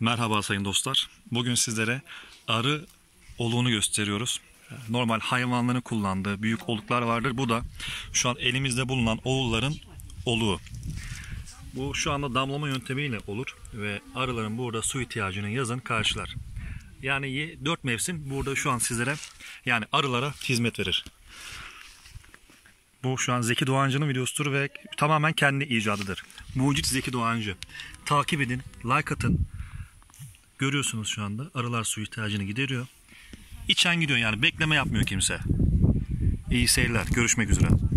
Merhaba sayın dostlar. Bugün sizlere arı oluğunu gösteriyoruz. Normal hayvanların kullandığı büyük oluklar vardır. Bu da şu an elimizde bulunan oğulların oluğu. Bu şu anda damlama yöntemiyle olur ve arıların burada su ihtiyacını yazın karşılar. Yani 4 mevsim burada şu an sizlere, yani arılara hizmet verir. Bu şu an Zeki Doğancı'nın videosudur ve tamamen kendi icadıdır. Mucit Zeki Doğancı. Takip edin, like atın. Görüyorsunuz şu anda arılar su ihtiyacını gideriyor. İçen gidiyor, yani bekleme yapmıyor kimse. İyi seyirler. Görüşmek üzere.